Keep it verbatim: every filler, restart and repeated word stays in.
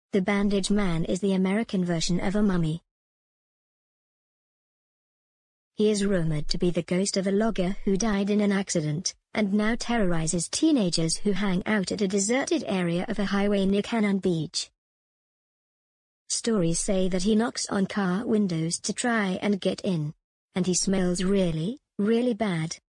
The Bandage Man is the American version of a mummy. He is rumored to be the ghost of a logger who died in an accident, and now terrorizes teenagers who hang out at a deserted area of a highway near Cannon Beach. Stories say that he knocks on car windows to try and get in. And he smells really, really bad.